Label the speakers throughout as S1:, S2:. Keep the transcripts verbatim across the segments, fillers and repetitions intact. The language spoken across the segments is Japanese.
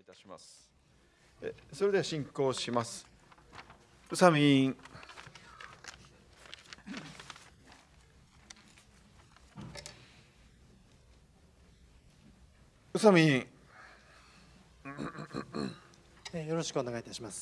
S1: いたします。えそれでは進行します。宇佐美委員。宇佐美委員。
S2: よろしくお願いいたします。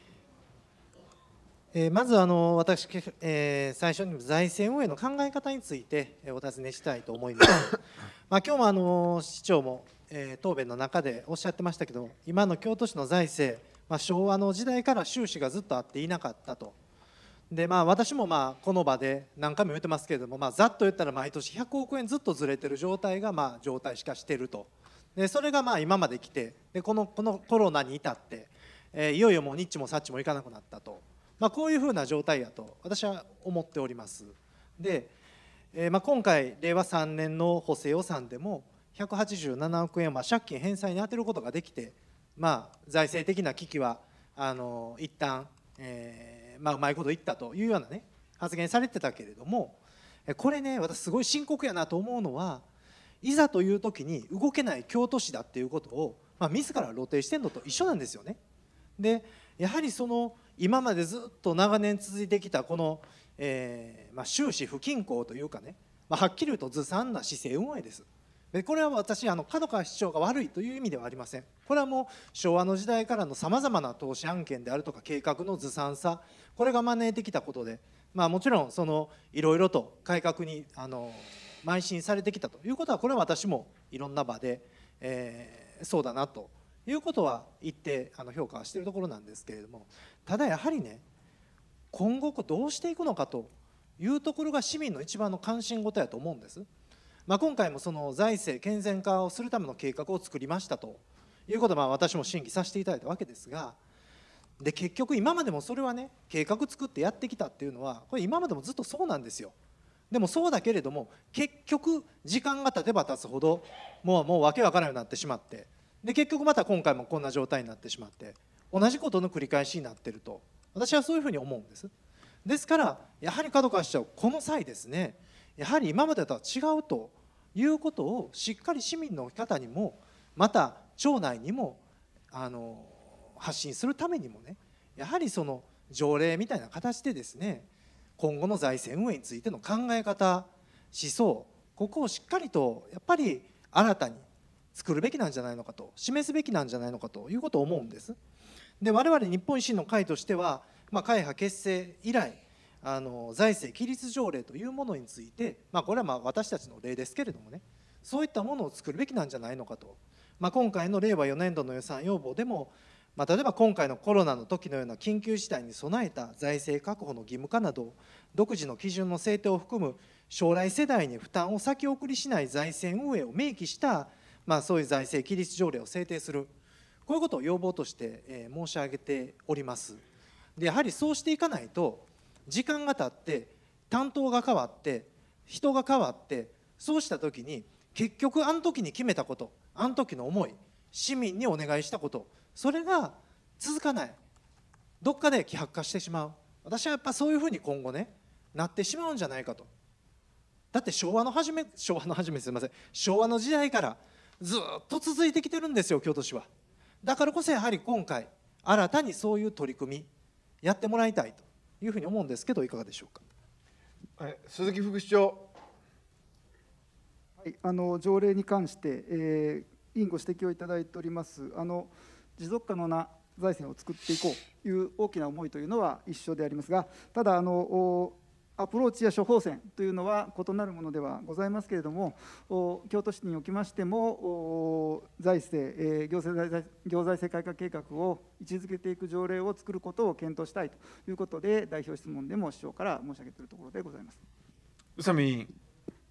S2: えー、まずあの私、えー、最初に財政運営の考え方についてお尋ねしたいと思います。まあ今日もあの市長も、えー、答弁の中でおっしゃってましたけど、今の京都市の財政、まあ、昭和の時代から収支がずっとあっていなかったと。でまあ、私もまあこの場で何回も言ってますけれども、まあ、ざっと言ったら毎年ひゃくおくえんずっとずれてる状態がまあ状態化していると。でそれがまあ今まで来て、でこのこのコロナに至って、えー、いよいよもうニッチもサッチもいかなくなったと、まあ、こういうふうな状態やと私は思っております。で、えーまあ、今回れいわさんねんの補正予算でもひゃくはちじゅうななおくえんは借金返済に充てることができて、まあ、財政的な危機はあの一旦、えーまあ、うまいこと言ったというような、ね、発言されてたけれども、これね私すごい深刻やなと思うのは、いざという時に動けない京都市だっていうことを、まあ、自ら露呈してるのと一緒なんですよね。でやはりその今までずっと長年続いてきたこの、えーまあ、収支不均衡というかね、まあ、はっきり言うとずさんな市政運営です。でこれは私あの角川市長が悪いという意味ではありません。これはもう昭和の時代からのさまざまな投資案件であるとか計画のずさんさ、これが招いてきたことで、まあ、もちろんそのいろいろと改革にあの邁進されてきたということは、これは私もいろんな場で、えー、そうだなということは言ってあの評価はしているところなんですけれども、ただやはりね、今後どうしていくのかというところが市民の一番の関心事やと思うんです。まあ、今回もその財政健全化をするための計画を作りましたということをまあ私も審議させていただいたわけですが、で結局今までもそれはね計画作ってやってきたっていうのは、これ今までもずっとそうなんですよ。でもそうだけれども結局時間が経てば経つほどもうもう訳わからないようになってしまって、で結局また今回もこんな状態になってしまって、同じことの繰り返しになっていると私はそういうふうに思うんです。ですからやはり角川市長、この際ですね、やはり今までとは違うということをしっかり市民の方にもまた町内にもあの発信するためにもね、やはりその条例みたいな形でですね、今後の財政運営についての考え方、思想、ここをしっかりとやっぱり新たに作るべきなんじゃないのかと、示すべきなんじゃないのかということを思うんです。で我々日本維新の会としては、まあ、会派結成以来あの財政規律条例というものについて、まあ、これはまあ私たちの例ですけれどもね、そういったものを作るべきなんじゃないのかと、まあ、今回のれいわよねんどの予算要望でも、まあ、例えば今回のコロナの時のような緊急事態に備えた財政確保の義務化など、独自の基準の制定を含む将来世代に負担を先送りしない財政運営を明記した、まあ、そういう財政規律条例を制定する、こういうことを要望として、えー、申し上げております。でやはりそうしていかないと、時間が経って担当が変わって人が変わって、そうした時に結局あの時に決めたこと、あの時の思い、市民にお願いしたこと、それが続かない、どっかで希薄化してしまう、私はやっぱそういうふうに今後ねなってしまうんじゃないかと。だって昭和の初め昭和の初めすみません昭和の時代からずっと続いてきてるんですよ、京都市は。だからこそやはり今回新たにそういう取り組みやってもらいたいというふうに思うんですけど、いかがでしょうか。
S1: 鈴木副市長。
S3: はい、あの条例に関して、えー、委員ご指摘をいただいておりますあの持続可能な財政を作っていこうという大きな思いというのは一緒でありますが、ただあのアプローチや処方箋というのは異なるものではございますけれども、京都市におきましても財政、えー、行政財行財政改革計画を位置づけていく条例を作ることを検討したいということで、代表質問でも市長から申し上げているところでございます。
S1: 宇佐美委員。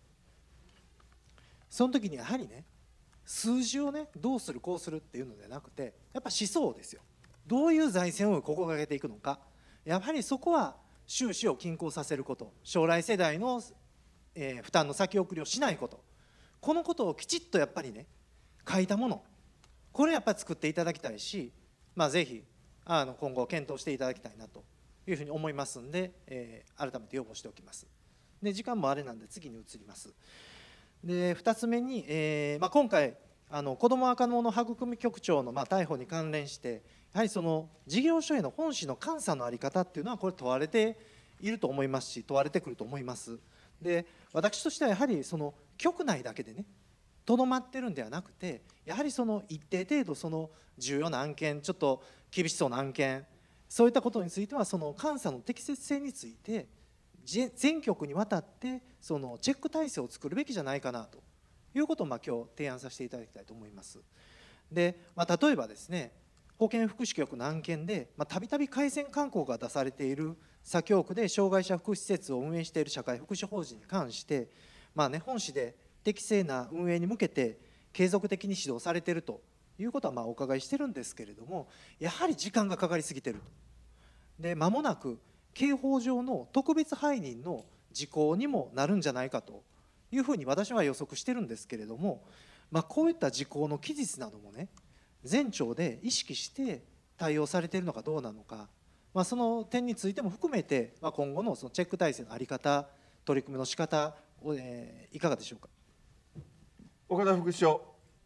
S2: その時にやはりね、数字をねどうするこうするっていうのではなくて、やっぱ思想ですよ。どういう財政を心がけていくのか、やはりそこは収支を均衡させること、将来世代の、えー、負担の先送りをしないこと、このことをきちっとやっぱりね書いたもの、これやっぱり作っていただきたいし、まあ、ぜひあの今後検討していただきたいなというふうに思いますんで、えー、改めて要望しておきます。で時間もあれなんで次に移ります。でふたつめに、えーまあ、今回あの子ども若者育み局長のまあ逮捕に関連して、やはりその事業所への本市の監査の在り方っていうのはこれ問われていると思いますし、問われてくると思います。で、私としてはやはりその局内だけでねとどまってるんではなくて、やはりその一定程度その重要な案件、ちょっと厳しそうな案件、そういったことについてはその監査の適切性について全局にわたってそのチェック体制を作るべきじゃないかなということをまあ今日提案させていただきたいと思います。で、まあ、例えばですね、保健福祉局の案件でたびたび改善勧告が出されている左京区で障害者福祉施設を運営している社会福祉法人に関して、まあね、本市で適正な運営に向けて継続的に指導されているということはまあお伺いしてるんですけれども、やはり時間がかかりすぎていると。で、間もなく刑法上の特別背任の時効にもなるんじゃないかというふうに私は予測してるんですけれども、まあ、こういった時効の期日などもね全庁で意識して対応されているのかどうなのか、まあ、その点についても含めて、まあ、今後のそのチェック体制の在り方、取り組みの仕方を、えー、いかがでしょうか。
S1: 岡田副市長。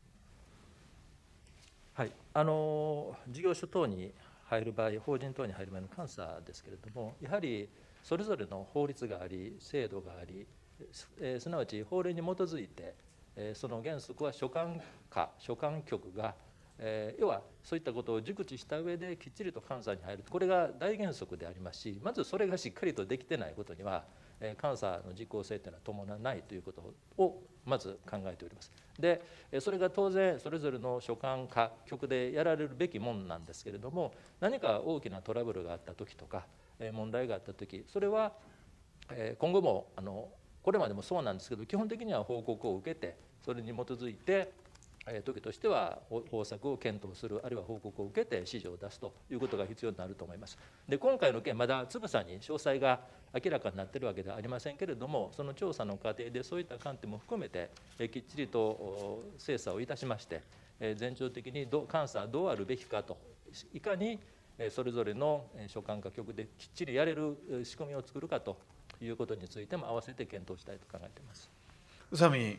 S4: はい、あの事業所等に入る場合、法人等に入る場合の監査ですけれども、やはりそれぞれの法律があり、制度があり、えー、すなわち法令に基づいて、えー、その原則は所管課、所管局が、えー、要はそういったことを熟知した上できっちりと監査に入る、これが大原則でありますし、まずそれがしっかりとできてないことには、えー、監査の実効性というのは伴わないということをまず考えております。で、それが当然それぞれの所管課局でやられるべきものなんですけれども、何か大きなトラブルがあった時とか問題があった時、それは今後もあのこれまでもそうなんですけど、基本的には報告を受けて、それに基づいて時としては方策を検討する、あるいは報告を受けて指示を出すということが必要になると思います。で、今回の件、まだつぶさに詳細が明らかになっているわけではありませんけれども、その調査の過程でそういった観点も含めてきっちりと精査をいたしまして、全庁的にど監査はどうあるべきかと、いかにそれぞれの所管課局できっちりやれる仕組みを作るかということについても合わせて検討したいと考えています。
S1: 宇佐美。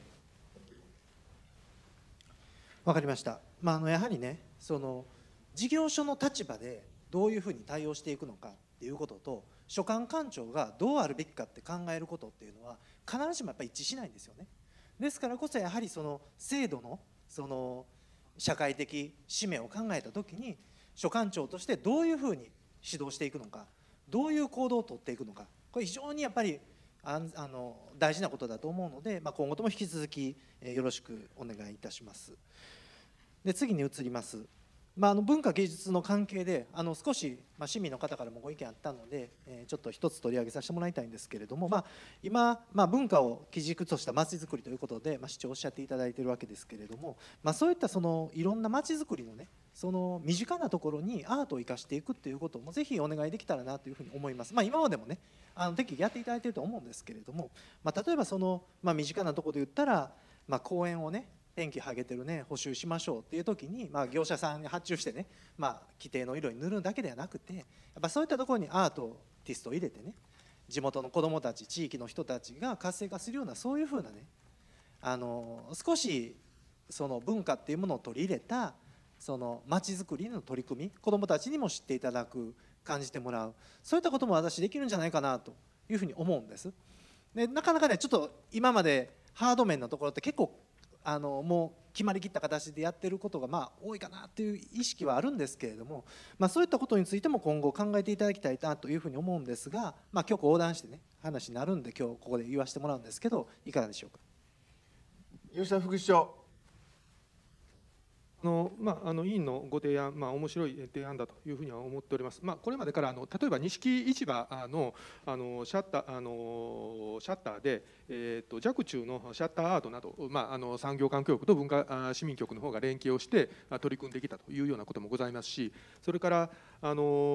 S2: わかりました。まあ、あのやはりね、その事業所の立場でどういうふうに対応していくのかっていうことと、所管官庁がどうあるべきかって考えることっていうのは必ずしもやっぱり一致しないんですよね。ですからこそやはりその制度のその社会的使命を考えたときに、所管庁としてどういうふうに指導していくのか、どういう行動を取っていくのか、これ非常にやっぱりああの大事なことだと思うので、まあ、今後とも引き続きよろしくお願いいたします。で、次に移ります。まあ、あの文化芸術の関係であの少し、まあ、市民の方からもご意見あったので、えー、ちょっと一つ取り上げさせてもらいたいんですけれども、まあ、今、まあ、文化を基軸としたまちづくりということで、まあ、市長おっしゃっていただいているわけですけれども、まあ、そういったそのいろんなまちづくりのね、その身近なところにアートを生かしていくっていうこともぜひお願いできたらなというふうに思います。まあ、今までもねあの適宜やっていただいていると思うんですけれども、まあ、例えばその、まあ、身近なところで言ったら、まあ、公園をね天気剥げてるね補修しましょうっていう時に、まあ、業者さんに発注してね、まあ、規定の色に塗るだけではなくて、やっぱそういったところにアートティストを入れてね、地元の子どもたち、地域の人たちが活性化するような、そういうふうなね、あの少しその文化っていうものを取り入れたその街づくりの取り組み、子どもたちにも知っていただく、感じてもらう、そういったことも私できるんじゃないかなというふうに思うんです。で、なかなかねちょっと今までハード面のところって結構あのもう決まりきった形でやってることがまあ多いかなという意識はあるんですけれども、まあ、そういったことについても今後考えていただきたいなというふうに思うんですが、まあ、局横断してね話になるんで今日ここで言わせてもらうんですけど、いかがでしょうか。
S1: 吉田副市長。
S5: あのまあ、あの委員のご提案、まあ、面白い提案だというふうには思っております。まあ、これまでからあの例えば錦市場のあのシャッターあのシャッターで、えー、と若冲のシャッターアートなど、まあ、あの産業環境局と文化市民局の方が連携をして取り組んできたというようなこともございますし、それからあの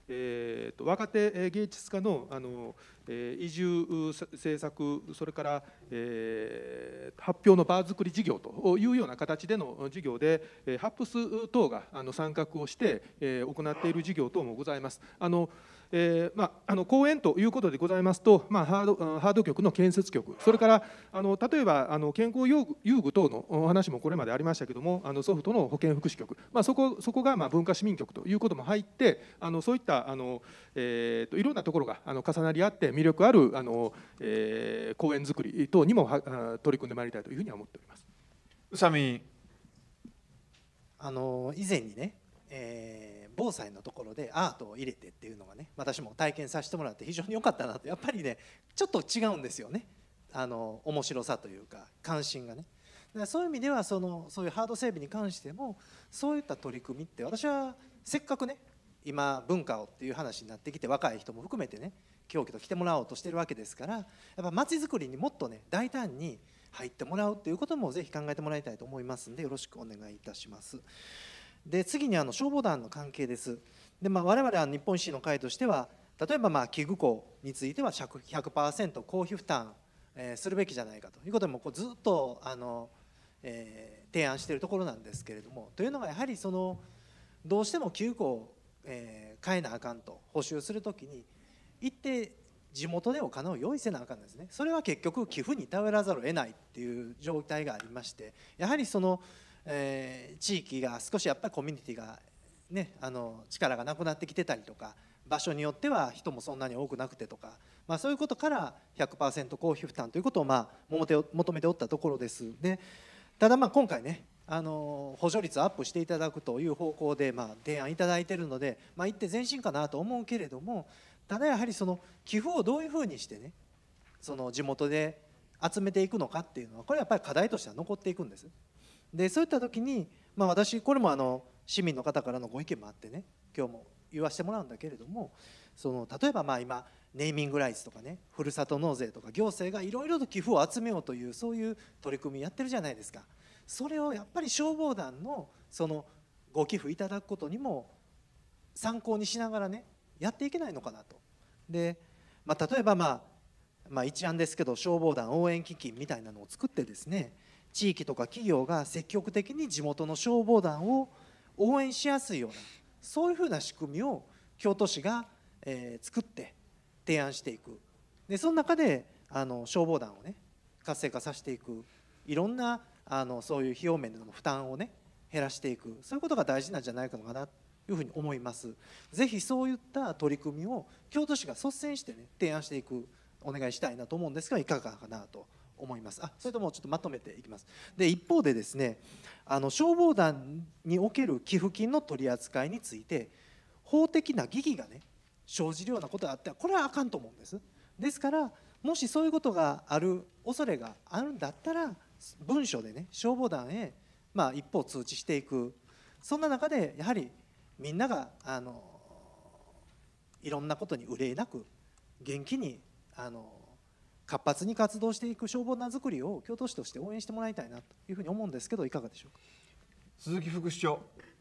S5: えー、と若手芸術家の、あのえー移住政策、それから、えー発表の場作り事業というような形での事業で、えーハップス等があの参画をして、えー行っている事業等もございます。あのえーまあ、あの講演ということでございますと、まあ、ハードハード局の建設局、それからあの例えばあの健康遊具遊具等のお話もこれまでありましたけども、あのソフトの保健福祉局、まあ、そこそこがまあ文化市民局ということも入って、あのそういったあの、えー、といろんなところがあの重なり合って魅力あるあの、えー講演作り等にもはあ取り組んでまいりたいというふうには思っております。
S1: 宇佐美委員。
S2: あの以前にね、えー防災のところでアートを入れてっていうのがね、私も体験させてもらって非常に良かったなと。やっぱりねちょっと違うんですよね、あの面白さというか関心がね。だからそういう意味ではそのそういうハード整備に関してもそういった取り組みって、私はせっかくね今文化をっていう話になってきて、若い人も含めてね競技と来てもらおうとしてるわけですから、やっぱ街づくりにもっとね大胆に入ってもらうっていうこともぜひ考えてもらいたいと思いますので、よろしくお願いいたします。で次にあの消防団の関係です。で、まあ、我々は日本維新の会としては、例えばまあ器具工については ひゃくパーセント 公費負担、えーするべきじゃないかということでもこうずっとあの、えー提案しているところなんですけれども、というのがやはりそのどうしても器具工を、えー変えなあかんと、補修するときに一定地元でお金を用意せなあかんですね。それは結局寄付に頼らざるを得ないっていう状態がありまして、やはりそのえー地域が少しやっぱりコミュニティがね、あの力がなくなってきてたりとか、場所によっては人もそんなに多くなくてとか、まあ、そういうことから ひゃくパーセント 公費負担ということをまあ求めて求めておったところです。でただまあ今回ね、あの補助率をアップしていただくという方向でまあ提案いただいているので、まあ、一手前進かなと思うけれども、ただやはりその寄付をどういうふうにしてね、その地元で集めていくのかっていうのは、これはやっぱり課題としては残っていくんです。でそういった時に、まあ、私これもあの市民の方からのご意見もあってね、今日も言わせてもらうんだけれども、その例えばまあ今ネーミングライツとかね、ふるさと納税とか行政がいろいろと寄付を集めようというそういう取り組みやってるじゃないですか。それをやっぱり消防団のそのご寄付いただくことにも参考にしながらねやっていけないのかなと。で、まあ、例えば、まあ、まあ一案ですけど消防団応援基金みたいなのを作ってですね、地域とか企業が積極的に地元の消防団を応援しやすいような、そういうふうな仕組みを京都市が、えー作って提案していく。でその中であの消防団をね活性化させていく、いろんなあのそういう費用面での負担をね減らしていく、そういうことが大事なんじゃないかなというふうに思います。ぜひそういった取り組みを京都市が率先してね提案していく、お願いしたいなと思うんですが、いかがかなと思います。あ、それともちょっとまとめていきます。で一方でですね、あの消防団における寄付金の取り扱いについて法的な疑義がね生じるようなことがあっては、これはあかんと思うんです。ですからもしそういうことがある恐れがあるんだったら、文書でね消防団へまあ一方通知していく。そんな中でやはりみんながあのいろんなことに憂いなく元気にあの活発に活動していく消防団作りを京都市として応援してもらいたいなというふうに思うんですけど、いかがでしょうか。
S1: 鈴木副市長。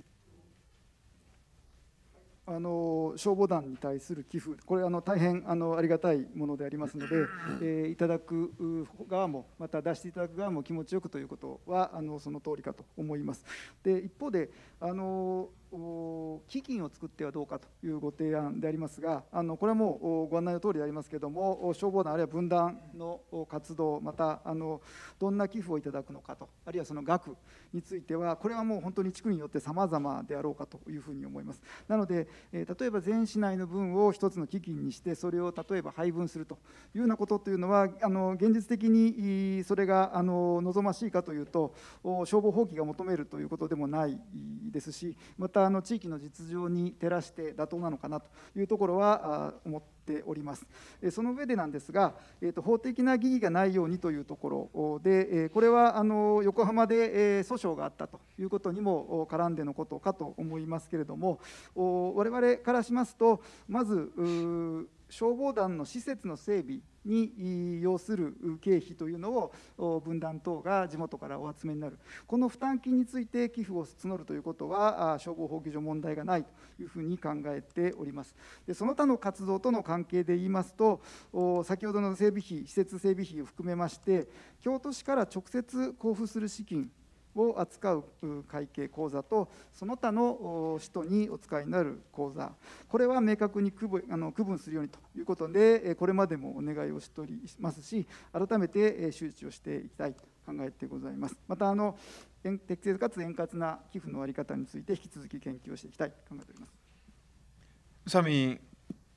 S3: あの消防団に対する寄付、これあの大変あのありがたいものでありますので、えーいただく側もまた出していただく側も気持ちよくということはあのその通りかと思います。で一方であの基金を作ってはどうかというご提案でありますが、あのこれはもうご案内の通りでありますけれども、消防団あるいは分団の活動、またあのどんな寄付をいただくのかと、あるいはその額については、これはもう本当に地区によってさまざまであろうかというふうに思います。なので、えー例えば全市内の分を一つの基金にして、それを例えば配分するというようなことというのは、あの現実的にそれがあの望ましいかというと、消防法規が求めるということでもないですし、またあの地域の実情に照らして妥当なのかなというところは思っております。その上でなんですが、えーと、法的な疑義がないようにというところで、これはあの横浜で訴訟があったということにも絡んでのことかと思いますけれども、我々からしますと、まず消防団の施設の整備に要する経費というのを分団等が地元からお集めになる、この負担金について寄付を募るということは消防法規上問題がないというふうに考えております。でその他の活動との関係で言いますと、先ほどの整備費、施設整備費を含めまして京都市から直接交付する資金を扱う会計口座とその他の使途にお使いになる口座、これは明確に区分、あの区分するようにということでこれまでもお願いをしておりますし、改めて周知をしていきたいと考えてございます。またあの適正かつ円滑な寄付の在り方について引き続き研究をしていきたいと考えております。
S1: 宇佐美委員。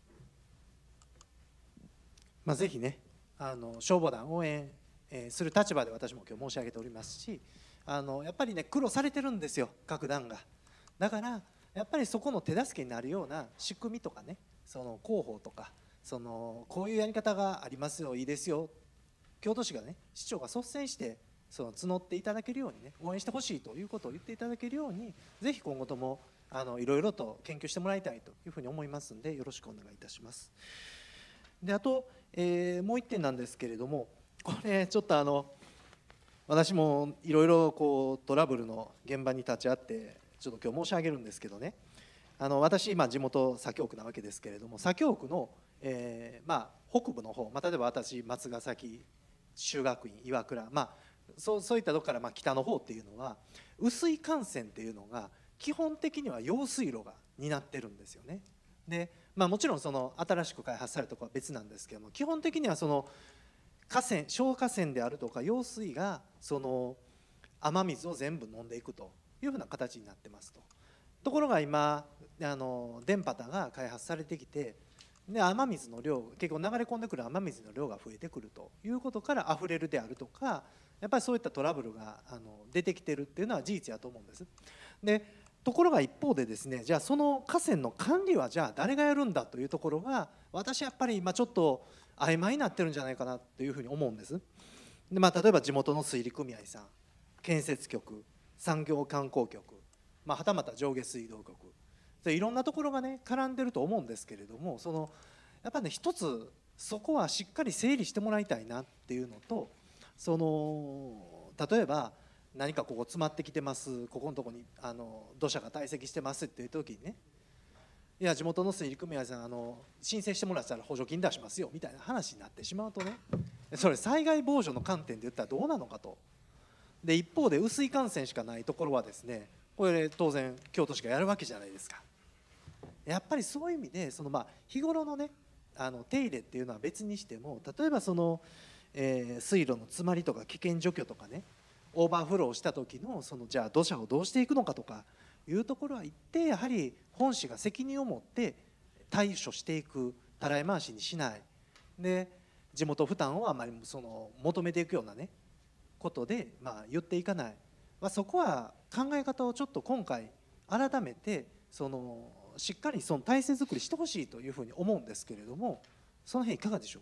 S2: まあ、ぜひね、あの消防団応援、えー、する立場で私も今日申し上げておりますし、あのやっぱりね苦労されてるんですよ、各団が。だからやっぱりそこの手助けになるような仕組みとかね、その広報とか、そのこういうやり方がありますよ、いいですよ、京都市がね、市長が率先してその募っていただけるようにね、応援してほしいということを言っていただけるように、ぜひ今後ともあのいろいろと研究してもらいたいというふうに思いますので、よろしくお願いいたします。であと、えー、もう一点なんですけれども、これちょっとあの私もいろいろこうトラブルの現場に立ち会ってちょっと今日申し上げるんですけどね、あの私今地元左京区なわけですけれども、左京区の、えー、まあ北部の方、まあ、例えば私松ヶ崎、修学院、岩倉、まあ、そうそういったところからまあ北の方っていうのは雨水幹線っていうのが基本的には用水路が担ってるんですよね。で、まあ、もちろんその新しく開発されたところは別なんですけども、基本的にはその河川、小河川であるとか用水がその雨水を全部飲んでいくというふうな形になってますと。ところが今あの電波が開発されてきて、で雨水の量、結構流れ込んでくる雨水の量が増えてくるということから溢れるであるとか、やっぱりそういったトラブルがあの出てきてるっていうのは事実やと思うんです。でところが一方でですね、じゃあその河川の管理はじゃあ誰がやるんだというところが、私やっぱり今ちょっと曖昧になってるんじゃないかなというふうに思うんです。で、まあ、例えば地元の水利組合さん、建設局、産業観光局、まあ、はたまた上下水道局、でいろんなところがね絡んでると思うんですけれども、そのやっぱりね一つそこはしっかり整理してもらいたいなっていうのと、その例えば何かここ詰まってきてます、ここのとこにあの土砂が堆積してますっていう時にね、いや地元の水利組合さんあの申請してもらったら補助金出しますよみたいな話になってしまうとね、それ災害防除の観点で言ったらどうなのかと。で一方で雨水幹線しかないところはですね、これ当然京都市がやるわけじゃないですか。やっぱりそういう意味でそのまあ日頃のねあの手入れっていうのは別にしても、例えばその、えー、水路の詰まりとか危険除去とかね、オーバーフローした時のそのじゃあ土砂をどうしていくのかとかいうところは一定やはり本市が責任を持って対処していく、たらい回しにしないで地元負担をあまりその求めていくようなねことでまあ言っていかない、まあ、そこは考え方をちょっと今回改めてそのしっかりその体制作りしてほしいというふうに思うんですけれども、その辺いかがでしょう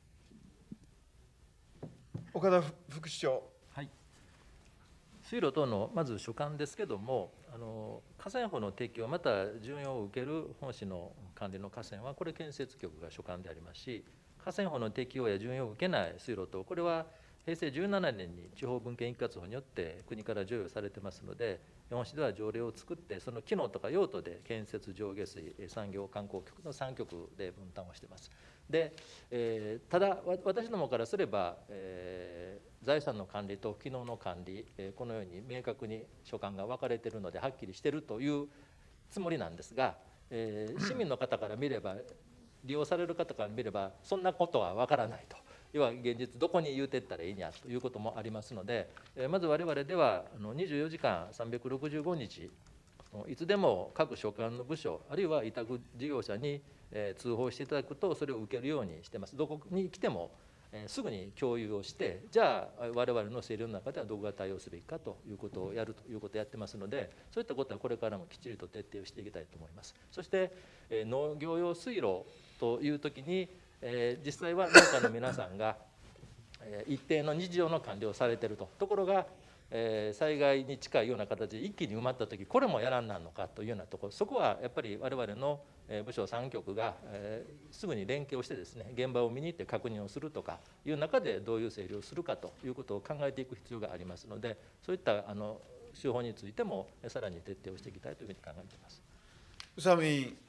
S2: か。
S1: 岡田副市長。
S4: はい、水路等のまず所管ですけども、あの河川法の適用また準用を受ける本市の管理の河川はこれ建設局が所管でありますし、河川法の適用や準用を受けない水路等、これはへいせいじゅうななねんに地方分権一括法によって国から譲与されてますので、本市では条例を作ってその機能とか用途で建設、上下水、産業観光局のさん局で分担をしています。で、えー、ただ私どもからすれば、えー、財産の管理と機能の管理、えー、このように明確に所管が分かれているのではっきりしているというつもりなんですが、えー、市民の方から見れば利用される方から見ればそんなことは分からないと。要は現実どこに言うてったらいいんやということもありますので、まず我々ではにじゅうよじかんさんびゃくろくじゅうごにちいつでも各所管の部署あるいは委託事業者に通報していただくとそれを受けるようにしてます。どこに来てもすぐに共有をして、じゃあ我々の整理の中ではどこが対応すべきかということをやるということをやってますので、そういったことはこれからもきっちりと徹底をしていきたいと思います。そして農業用水路というときにえー、実際は農家の皆さんが、えー、一定の日常の管理をされていると。ところが、 えー災害に近いような形で一気に埋まった時これもやらんなんのかというようなところ、そこはやっぱり我々の部署さん局が、えーすぐに連携をしてですね、現場を見に行って確認をするとかいう中でどういう整理をするかということを考えていく必要がありますので、そういったあの手法についてもさらに徹底をしていきたいというふうに考えています。
S1: 宇佐美委員。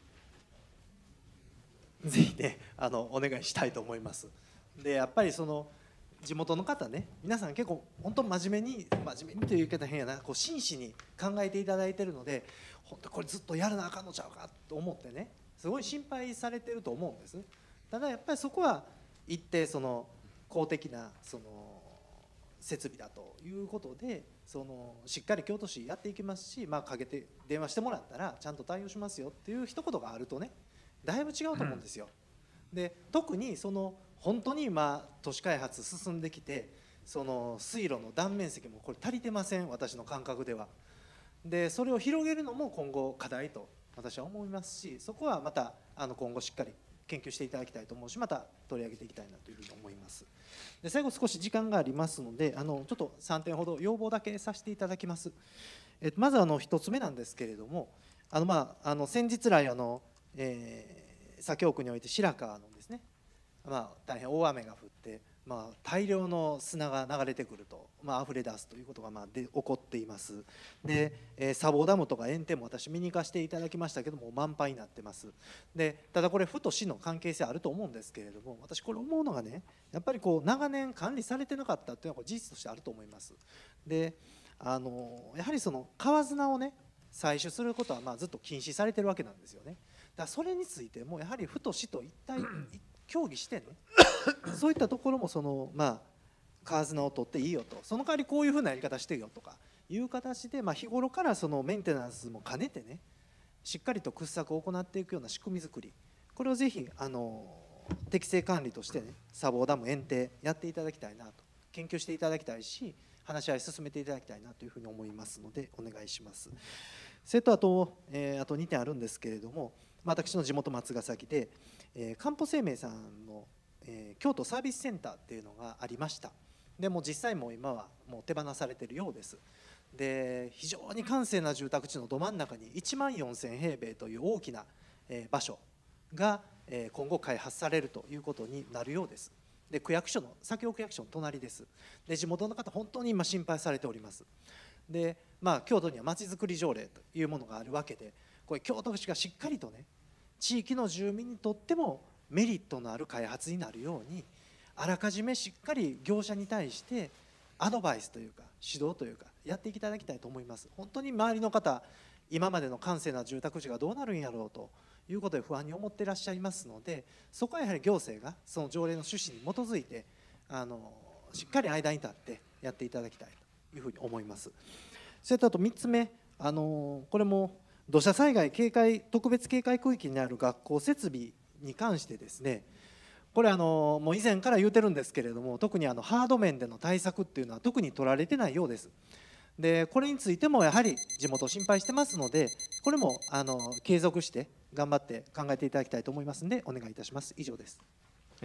S2: ぜひね、あのお願いしたいと思います。でやっぱりその地元の方ね、皆さん結構本当真面目に真面目にという言い方変やな、こう真摯に考えていただいているので、本当これずっとやらなあかんのちゃうかと思ってね、すごい心配されてると思うんです。ただやっぱりそこは一定その公的なその設備だということで、そのしっかり京都市やっていきますし、まあ、かけて電話してもらったらちゃんと対応しますよっていう一言があるとね、だいぶ違うと思うんですよ。で特にその本当に今都市開発進んできて、その水路の断面積もこれ足りてません、私の感覚では。でそれを広げるのも今後課題と私は思いますし、そこはまたあの今後しっかり研究していただきたいと思うし、また取り上げていきたいなというふうに思います。で最後少し時間がありますので、あのちょっとさんてんほど要望だけさせていただきます。えまずあのひとつめなんですけれども、あのまああの先日来あの、えー、左京区において白川のですね、まあ、大変大雨が降って、まあ、大量の砂が流れてくると、まあ溢れ出すということがまあで起こっています。で、えー、砂防ダムとか堰堤も私見に行かせていただきましたけども満杯になってます。でただこれ府と市の関係性あると思うんですけれども、私これ思うのがね、やっぱりこう長年管理されてなかったっていうのはこれ事実としてあると思います。であのやはりその川砂をね採取することはまあずっと禁止されてるわけなんですよね。だからそれについてもやはり府と市と一体協議してねそういったところもそのまあ川砂を取っていいよと、その代わりこういうふうなやり方してよとかいう形で、まあ日頃からそのメンテナンスも兼ねてね、しっかりと掘削を行っていくような仕組み作り、これをぜひあの適正管理としてね、砂防ダム堰堤やっていただきたいなと、研究していただきたいし、話し合い進めていただきたいなというふうに思いますのでお願いします。それとあと、えー、あとにてんあるんですけれども、私の地元松ヶ崎で、えー、かんぽ生命さんの、えー、京都サービスセンターっていうのがありました。でも実際もう今はもう手放されているようです。で非常に閑静な住宅地のど真ん中にいちまんよんせんへいべいという大きな、えー、場所が、えー、今後開発されるということになるようです。で区役所の左京区役所の隣です。で地元の方本当に今心配されております。でまあ京都にはまちづくり条例というものがあるわけで、これ京都市がしっかりとね地域の住民にとってもメリットのある開発になるように、あらかじめしっかり業者に対してアドバイスというか指導というかやっていただきたいと思います。本当に周りの方、今までの閑静な住宅地がどうなるんやろうということで不安に思っていらっしゃいますので、そこはやはり行政がその条例の趣旨に基づいてあのしっかり間に立ってやっていただきたいというふうに思います。それとあとみっつめ、あのこれも土砂災害警戒特別警戒区域にある学校設備に関してですね、これあのもう以前から言うてるんですけれども、特にあのハード面での対策っていうのは特に取られてないようです。でこれについてもやはり地元心配してますので、これもあの継続して頑張って考えていただきたいと思いますのでお願いいたします。以上です。
S1: はい、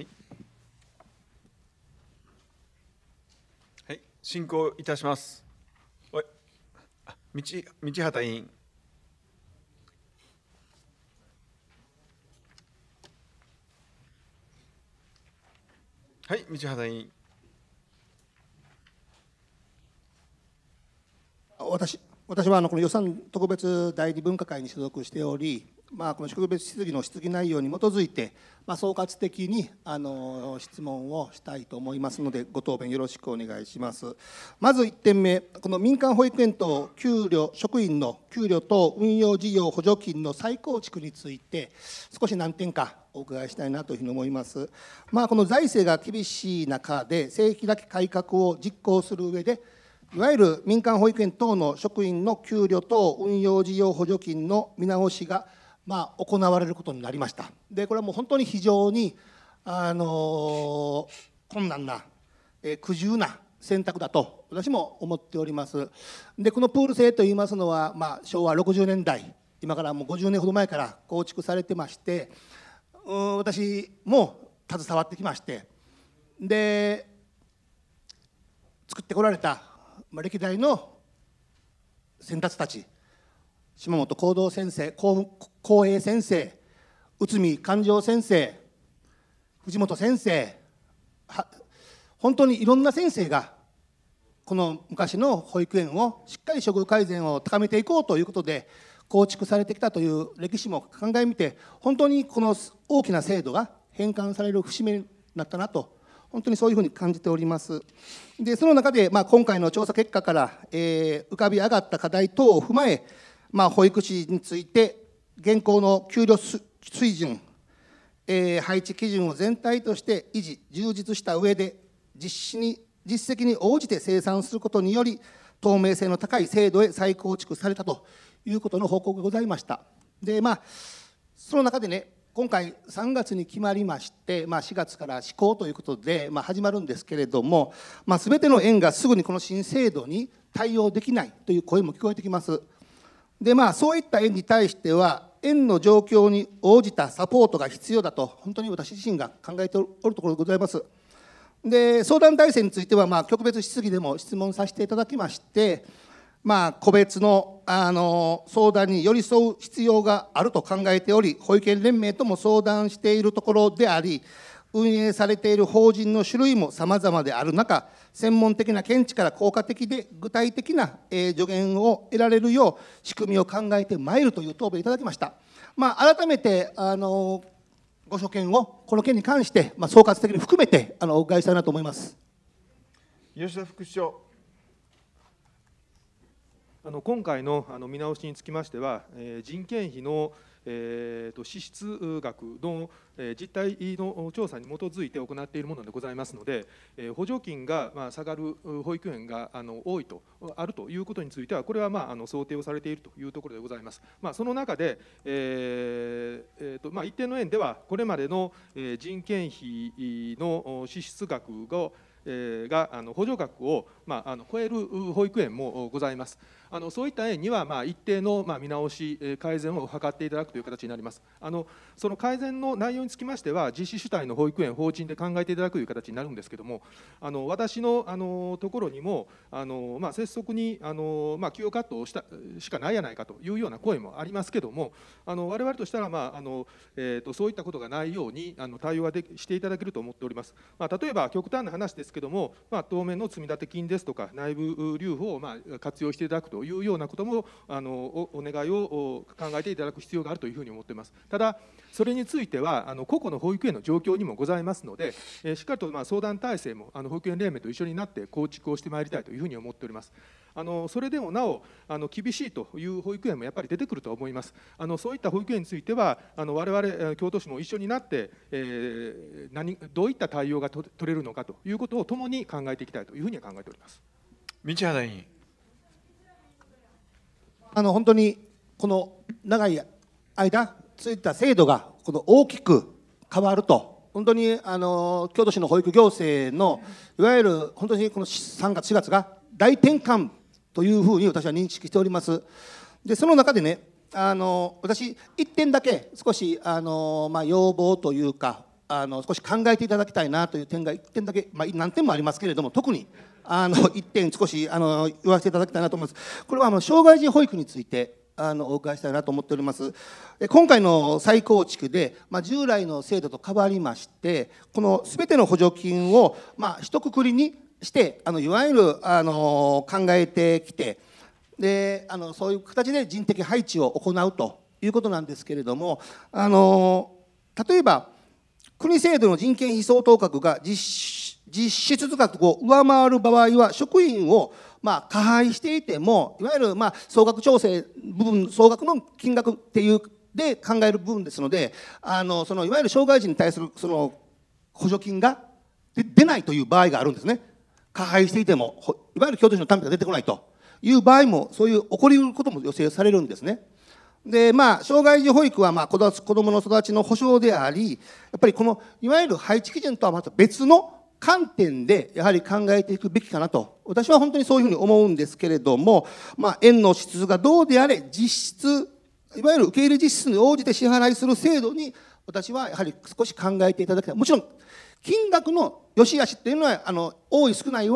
S1: はい、進行いたします。おい、あ道道畑委員。はい、道畑委員。
S6: 私私はあのこの予算特別代理分科会に所属しており、まあ、この特別質疑の質疑内容に基づいて、まあ、総括的にあの質問をしたいと思いますので、ご答弁よろしくお願いします。まずいってんめ、この民間保育園等給料職員の給料等運用事業補助金の再構築について、少し何点かお伺いしたいなというふうに思います。まあ、この財政が厳しい中で、正規だけ改革を実行する上で、いわゆる民間保育園等の職員の給料等運用事業補助金の見直しがまあ行われることになりました。でこれはもう本当に非常にあの困難な、えー、苦渋な選択だと私も思っております。でこのプール制といいますのは、まあ、しょうわろくじゅうねんだい、今からもうごじゅうねんほど前から構築されてまして、うん私も携わってきまして、で作ってこられたまあ、歴代の先達たち、島本幸三先生、幸平先生、内海勘定先生、藤本先生、本当にいろんな先生がこの昔の保育園をしっかり処遇改善を高めていこうということで構築されてきたという歴史も考えみて、本当にこの大きな制度が返還される節目になったなと、本当にそういうふうに感じております。でその中で、まあ、今回の調査結果から、えー、浮かび上がった課題等を踏まえ、まあ、保育士について現行の給料水準、えー、配置基準を全体として維持充実した上で実施に実績に応じて清算することにより透明性の高い制度へ再構築されたということの報告がございました。でまあその中でね、今回さんがつに決まりまして、まあ、しがつから施行ということで、まあ、始まるんですけれども、まあ、全ての園がすぐにこの新制度に対応できないという声も聞こえてきます。でまあそういった園に対しては園の状況に応じたサポートが必要だと本当に私自身が考えておるところでございます。で相談体制については、まあ、局別質疑でも質問させていただきまして、まあ、個別の、あの相談に寄り添う必要があると考えており、保育園連盟とも相談しているところであり、運営されている法人の種類もさまざまである中、専門的な見地から効果的で具体的な、えー、助言を得られるよう仕組みを考えてまいるという答弁いただきました。まあ、改めてあのご所見をこの件に関して、まあ、総括的に含めてあのお伺いしたいなと思います。
S1: 吉田副市長。
S5: あの今回のあの見直しにつきましては、えー、人件費の、えー、と支出額の、えー、実態の調査に基づいて行っているものでございますので、えー、補助金が、まあ、下がる保育園があの多いとあるということについては、これは、まあ、あの想定をされているというところでございます。まあ、その中で、えーえーとまあ、一定の園ではこれまでの、えー、人件費の支出額ががあの補助額を、まあ、あの超える保育園もございます。あのそういった園には、まあ、一定の、まあ、見直し改善を図っていただくという形になります。あのその改善の内容につきましては、実施主体の保育園法人で考えていただくという形になるんですけれども、あの私のあのところにもあの、まあ、拙速にあの、まあ、給与カットをしたしかないやないかというような声もありますけれども、あの我々としたら、まああのえー、とそういったことがないようにあの対応はでしていただけると思っております。まあ、例えば極端な話ですけども、まあ、当面の積立金ですとか内部留保をまあ活用していただくというようなこともあの お, お願いを考えていただく必要があるというふうに思っています。ただそれについてはあの個々の保育園の状況にもございますので、えー、しっかりとまあ相談体制もあの保育園連盟と一緒になって構築をしてまいりたいというふうに思っております。あのそれでもなおあの厳しいという保育園もやっぱり出てくると思います。あのそういった保育園についてはあの我々京都市も一緒になって、えー、何どういった対応がと取れるのかということを共に考えていきたいというふうには考えております。
S1: 道畑委員。
S6: あの本当にこの長い間ついた制度がこの大きく変わると、本当にあの京都市の保育行政のいわゆる本当にこのさんがつしがつが大転換というふうに私は認識しております。でその中でね、あの私一点だけ少しあの、まあ、要望というかあの少し考えていただきたいなという点が一点だけ、まあ、何点もありますけれども、特にあの一点少しあの言わせていただきたいなと思います。これはあの障害児保育についてあのお伺いしたいなと思っております。今回の再構築で、まあ、従来の制度と変わりまして、このすべての補助金を、まあ、一括りにしてあのいわゆるあの考えてきて、であのそういう形で人的配置を行うということなんですけれども、あの例えば国制度の人件費相当額が実実質額を上回る場合は職員をまあ加配していても、いわゆるまあ総額調整部分総額の金額っていうで考える部分ですので、あのそのいわゆる障害児に対するその補助金が出ないという場合があるんですね。加配していてもいわゆる京都市の単価が出てこないという場合も、そういう起こりうることも予定されるんですね。でまあ、障害児保育はまあ子どもの育ちの保障であり、やっぱりこのいわゆる配置基準とはまた別の観点でやはり考えていくべきかなと、私は本当にそういうふうに思うんですけれども、まあ、園の質がどうであれ実質いわゆる受け入れ実質に応じて支払いする制度に私はやはり少し考えていただきたい。もちろん金額の良し悪しっていうのはあの多い少ないは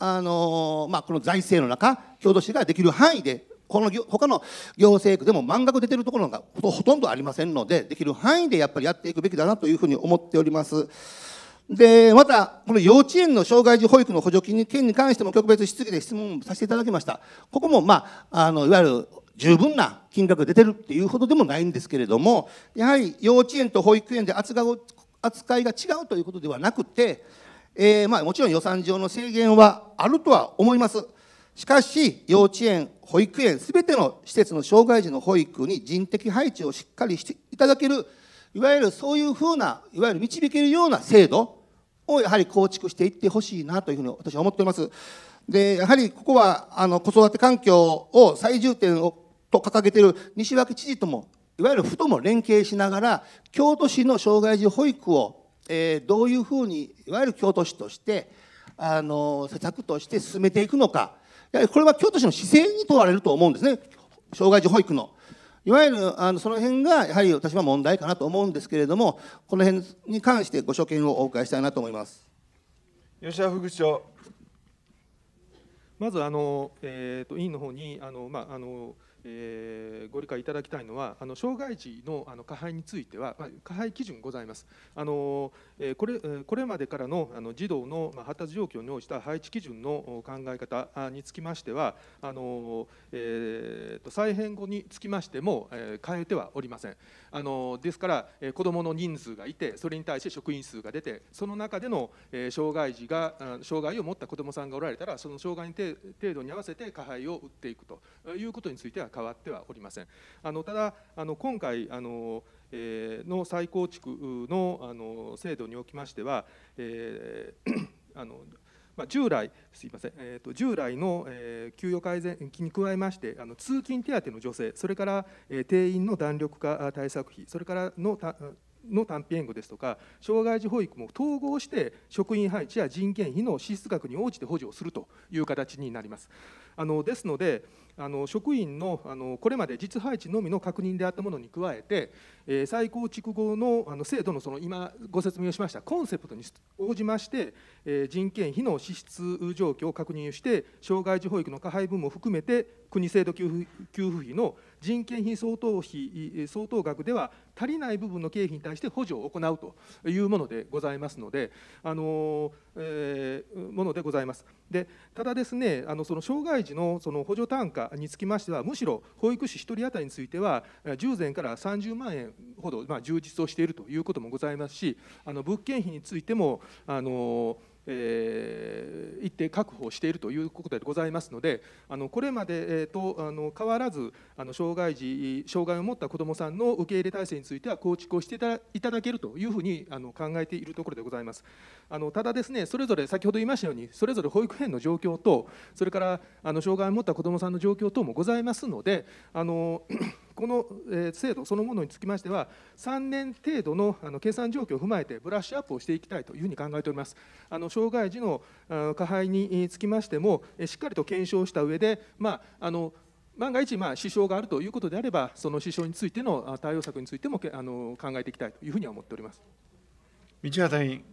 S6: あの、まあ、この財政の中、京都市ができる範囲で、この他の行政区でも満額出てるところがほとんどありませんので、できる範囲でやっぱりやっていくべきだなというふうに思っております。でまた、この幼稚園の障害児保育の補助金に件に関しても、特別質疑で質問させていただきました。ここも、まあ、あのいわゆる十分な金額が出てるっていうほどでもないんですけれども、やはり幼稚園と保育園で扱う扱いが違うということではなくて、えーまあ、もちろん予算上の制限はあるとは思います。しかし、幼稚園、保育園、すべての施設の障害児の保育に人的配置をしっかりしていただける、いわゆるそういうふうな、いわゆる導けるような制度をやはり構築していってほしいなというふうに私は思っています。でやはりここはあの子育て環境を最重点をと掲げている西脇知事とも、いわゆる府とも連携しながら、京都市の障害児保育を、えー、どういうふうに、いわゆる京都市として、あの施策として進めていくのか、やはりこれは京都市の姿勢に問われると思うんですね、障害児保育の。いわゆるあのその辺がやはり私は問題かなと思うんですけれども、この辺に関してご所見をお伺いしたいなと思います。
S1: 吉田副長。
S5: まずあの、えー、と委員の方にあの、まああのえー、ご理解いただきたいのは、あの障害児のあの加配については、まあ、加配基準ございます。あのえー、これこれまでからのあの児童の発達状況に応じた配置基準の考え方につきましては、あの、えー、と再編後につきましても、えー、変えてはおりません。あのですから、えー、子どもの人数がいて、それに対して職員数が出て、その中での、えー、障害児が障害を持った子どもさんがおられたら、その障害に程度に合わせて加配を打っていくということについては変わってはおりません。あのただあの今回あの、えー、の再構築のあの制度におきましては、えー、あのまあ、従来すいません、えー、と従来の、えー、給与改善金に加えまして、あの通勤手当の助成、それから、えー、定員の弾力化対策費、それからのたの単品援護ですとか、障害児保育も統合して職員配置や人件費の支出額に応じて補助をするという形になります。あのですので、あの職員 の, あのこれまで実配置のみの確認であったものに加えて、えー、再構築後 の, あの制度のその今ご説明をしましたコンセプトに応じまして、えー、人件費の支出状況を確認して、障害児保育の加配分も含めて国制度給付給付費の人件費相当費相当額では足りない部分の経費に対して補助を行うというものでございますので、あの、えー、ものでございます。でただですね、あのその障害児のその補助単価につきましては、むしろ保育士ひとり当たりについては従前からさんじゅうまんえんほど、まあ、充実をしているということもございますし、あの物件費についてもあのえー、一定確保しているということでございますので、あのこれまで、えー、とあの変わらずあの障害児障害を持った子どもさんの受け入れ体制については構築をしてい た, いただけるというふうにあの考えているところでございます。あのただですね、それぞれ先ほど言いましたように、それぞれ保育園の状況と、それからあの障害を持った子どもさんの状況等もございますので、あのこの制度そのものにつきましては、さんねん程度 の, あの計算状況を踏まえてブラッシュアップをしていきたいというふうに考えております。あの障害児の加配につきましても、しっかりと検証した上で、まあ、あの万が一、まあ、支障があるということであれば、その支障についての対応策についてもあの考えていきたいというふうには思っております。
S1: 道端委員。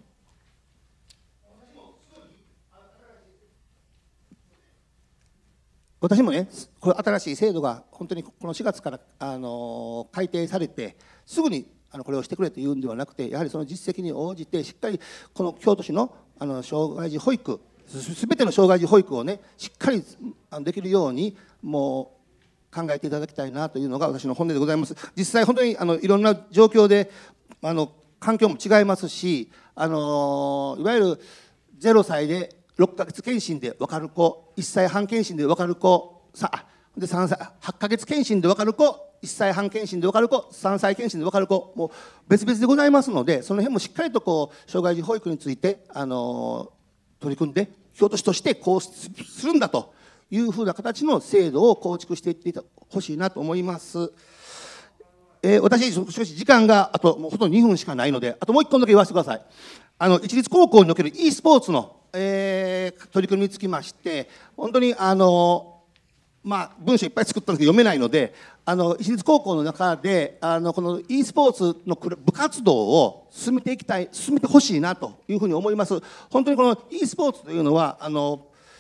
S6: 私もね、これ新しい制度が本当にこのしがつからあの改定されて、すぐにあのこれをしてくれというんではなくて、やはりその実績に応じて、しっかりこの京都市のあの障害児保育、すべての障害児保育をね、しっかりできるように、もう考えていただきたいなというのが私の本音でございます。実際、本当にあのいろんな状況で、あの環境も違いますし、あのいわゆるゼロさいでろっかげつ検診で分かる子、いっさいはん検診で分かる子、さでさんさいはちかげつ検診で分かる子、いっさいはん検診で分かる子、さんさい検診で分かる子、もう別々でございますので、その辺もしっかりとこう障害児保育についてあの取り組んで、京都市としてこうするんだというふうな形の制度を構築していってほしいなと思います。えー、私、少し時間があともうほとんどにふんしかないので、あともういっこだけ言わせてください。あの一律高校における e スポーツの、えー、取り組みにつきまして、本当にあの、まあ、文章いっぱい作ったんですけど読めないので、あの一律高校の中であのこの e スポーツの部活動を進めていきたい、進めてほしいなというふうに思います。本当にこの e スポーツというのはあの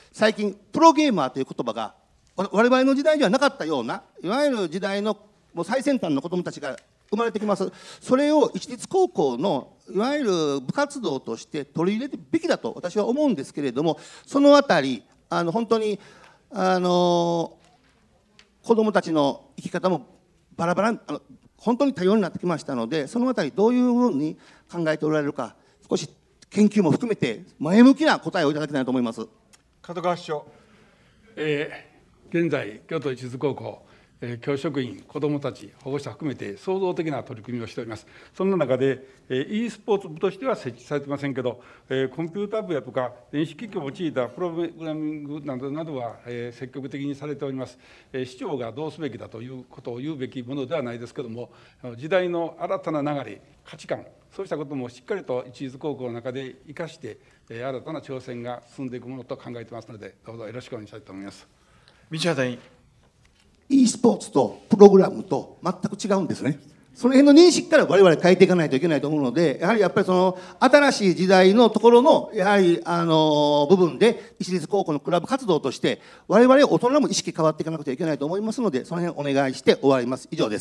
S6: 最近プロゲーマーという言葉が我々の時代にはなかったようないわゆる時代のもう最先端の子どもたちが生まれてきます。それを市立高校のいわゆる部活動として取り入れるべきだと私は思うんですけれども、そのあたりあの本当にあの子どもたちの生き方もバラバラあの本当に多様になってきましたので、そのあたりどういうふうに考えておられるか、少し研究も含めて前向きな答えをいただきたいと思います。
S1: 加藤川市長。え
S7: ー、現在京都市立高校教職員、子どもたち、保護者含めて創造的な取り組みをしております。そんな中で、e スポーツ部としては設置されていませんけど、コンピューター部やとか、電子機器を用いたプログラミングなどなどは積極的にされております。市長がどうすべきだということを言うべきものではないですけれども、時代の新たな流れ、価値観、そうしたこともしっかりと市立高校の中で生かして、新たな挑戦が進んでいくものと考えていますので、どうぞよろしくお願いしたいと思います。
S1: 道畑委員。
S6: e スポーツとプログラムと全く違うんですね。その辺の認識から我々変えていかないといけないと思うので、やはりやっぱりその新しい時代のところのやはりあの部分で市立高校のクラブ活動として我々大人も意識変わっていかなくてはいけないと思いますので、その辺お願いして終わります。以上です。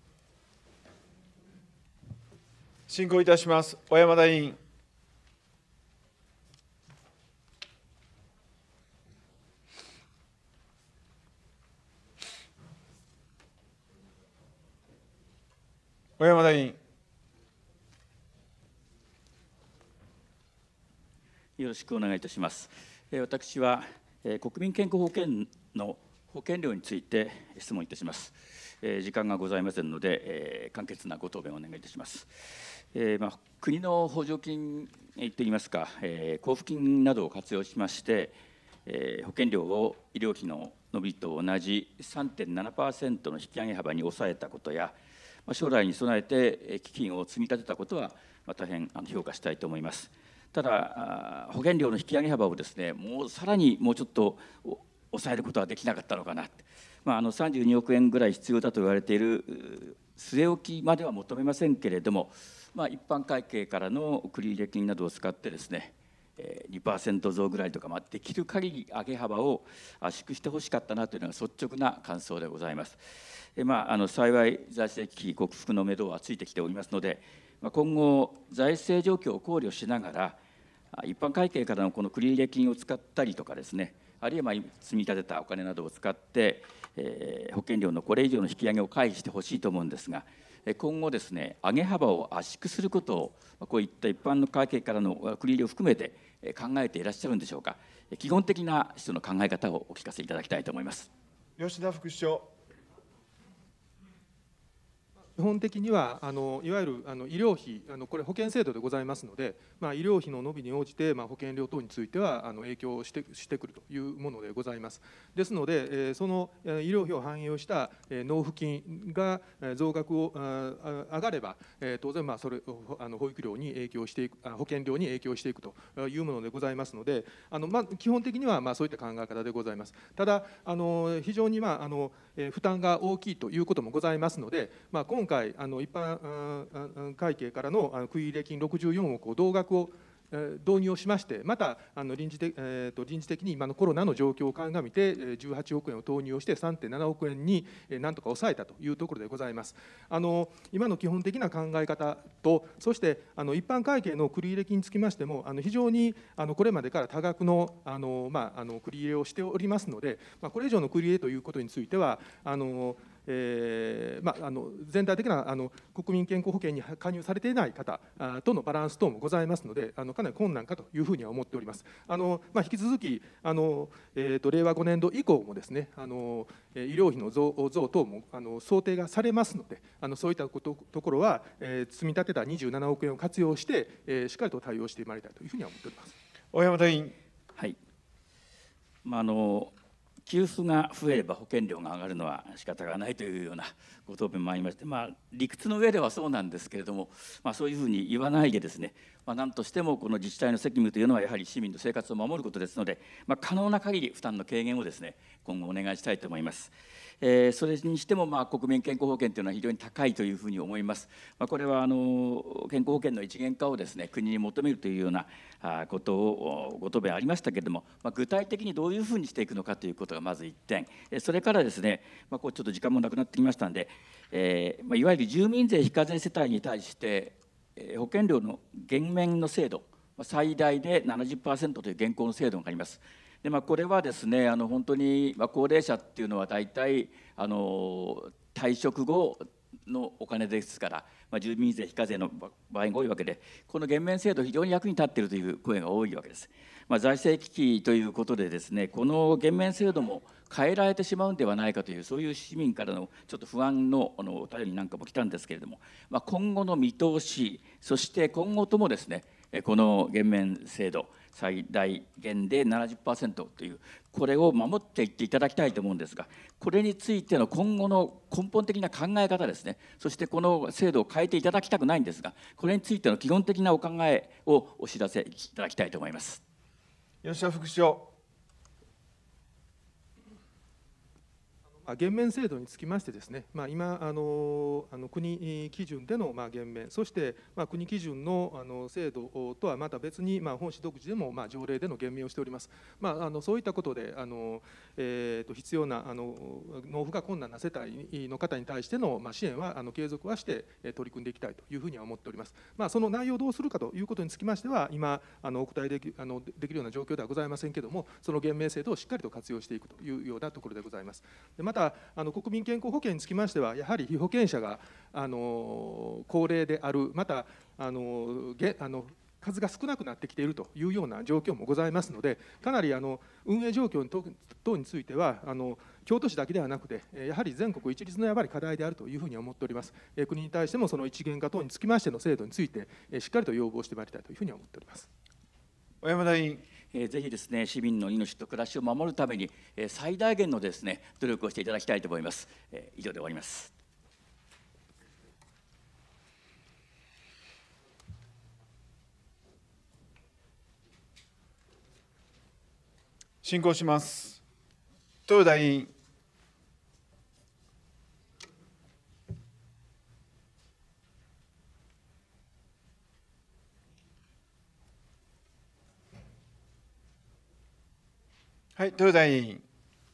S1: 進行いたします。小山田委員。小山田委員。
S8: よろしくお願いいたします。私は国民健康保険の保険料について質問いたします。時間がございませんので、簡潔なご答弁をお願いいたします。まあ、国の補助金といいますか、交付金などを活用しまして、保険料を医療費の伸びと同じ さんてんななパーセント の引き上げ幅に抑えたことや、将来に備えて基金を積み立てたことは大変評価したいと思います。ただ、保険料の引き上げ幅をですね、もうさらにもうちょっと抑えることはできなかったのかな、まあ、あのさんじゅうにおくえんぐらい必要だと言われている据え置きまでは求めませんけれども、まあ、一般会計からの繰入金などを使ってですね、にパーセント 増ぐらいとか、まあ、できる限り上げ幅を圧縮してほしかったなというのが率直な感想でございます。まあ、あの幸い財政危機克服のめどはついてきておりますので、今後財政状況を考慮しながら一般会計からのこの繰入金を使ったりとかですね、あるいはまあ積み立てたお金などを使って、えー、保険料のこれ以上の引き上げを回避してほしいと思うんですが、今後ですね、上げ幅を圧縮することをこういった一般の会計からの繰入を含めて考えていらっしゃるんでしょうか。基本的な人の考え方をお聞かせいただきたいと思います。
S1: 吉田副市長。
S5: 基本的にはあのいわゆるあの医療費、あのこれ保険制度でございますので、まあ、医療費の伸びに応じて、まあ、保険料等についてはあの影響してしてくるというものでございます。ですので、えー、その医療費を反映した、えー、納付金が増額をあ上がれば、えー、当然まあそれあの保育料に影響していく、保険料に影響していくというものでございますので、あのまあ基本的にはまあそういった考え方でございます。ただあの非常にまああの負担が大きいということもございますので、まあ、今回あの一般会計からの繰入金ろくじゅうよんおくを同額を導入をしまして、またあの臨時的、えー、と臨時的に今のコロナの状況を鑑みてじゅうはちおくえんを投入をして さんてんななおくえんになんとか抑えたというところでございます。あの今の基本的な考え方と、そしてあの一般会計の繰入金につきましても、あの非常にあのこれまでから多額のあの、まあ、あの繰入をしておりますので、まあ、これ以上の繰入ということについてはあのえーまあ、あの全体的なあの国民健康保険に加入されていない方とのバランス等もございますので、あのかなり困難かというふうには思っております。あの、まあ、引き続きあの、えー、と令和ごねんど以降もですね、あの医療費の 増, 増等もあの想定がされますので、あのそういったことところは、えー、積み立てたにじゅうななおくえんを活用して、えー、しっかりと対応してまいりたいというふうには思っております。
S1: 小山田委員。
S8: はい、まあ、あの給付が増えれば保険料が上がるのは仕方がないというようなご答弁もありまして、まあ、理屈の上ではそうなんですけれども、まあ、そういうふうに言わないでですね、まあ、何としてもこの自治体の責務というのはやはり市民の生活を守ることですので、まあ、可能な限り負担の軽減をですね、今後お願いしたいと思います。 えー、それにしてもまあ国民健康保険というのは非常に高いというふうに思います。まあ、これはあの健康保険の一元化をですね国に求めるというようなことをご答弁ありましたけれども、まあ、具体的にどういうふうにしていくのかということがまずいってん、それからですね、まあ、こうちょっと時間もなくなってきましたので、えーまあ、いわゆる住民税非課税世帯に対して保険料の減免の制度、最大で ななじゅっパーセント という現行の制度があります。でまあ、これはですねあの本当に、まあ、高齢者っていうのは大体あの退職後のお金ですから、まあ、住民税非課税の場合が多いわけで、この減免制度非常に役に立っているという声が多いわけです。まあ、財政危機ということでですねこの減免制度も変えられてしまうんではないかという、そういう市民からのちょっと不安のあのお便りなんかも来たんですけれども、まあ、今後の見通し、そして今後ともですねこの減免制度最大限で ななじゅっパーセント というこれを守っていっていただきたいと思うんですが、これについての今後の根本的な考え方ですね、そしてこの制度を変えていただきたくないんですが、これについての基本的なお考えをお知らせいただきたいと思います。
S1: 吉田副市長。
S5: 減免制度につきましてですね、まあ、今あのあの国基準でのまあ減免、そしてまあ国基準のあの制度とはまた別にまあ本市独自でもまあ条例での減免をしております。まあ、あのそういったことであの、えー、と必要なあの納付が困難な世帯の方に対してのまあ支援はあの継続はして取り組んでいきたいというふうには思っております。まあ、その内容をどうするかということにつきましては今あのお答えできあのできるような状況ではございませんけれども、その減免制度をしっかりと活用していくというようなところでございます。でまたあの国民健康保険につきましてはやはり被保険者があの高齢である、またあのげあの数が少なくなってきているというような状況もございますので、かなりあの運営状況等についてはあの京都市だけではなくてやはり全国一律のやはり課題であるというふうに思っております。国に対してもその一元化等につきましての制度についてしっかりと要望してまいりたいというふうに思っております。
S1: 小山田委員。
S8: ぜひですね市民の命と暮らしを守るために最大限のですね努力をしていただきたいと思います。以上で終わります。
S1: 進行します。豊田委員。はい、豊田委員。